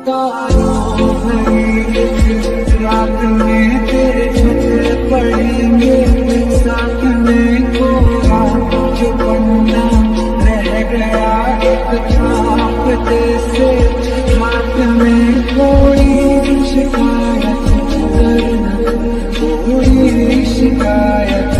तारों भरी रात में तेरे छत पड़ेंगे, साथ में कोरा जो पन्ना रह गया एक छाप जैसे, रात में कोई शिकायत करना, कोई शिकायत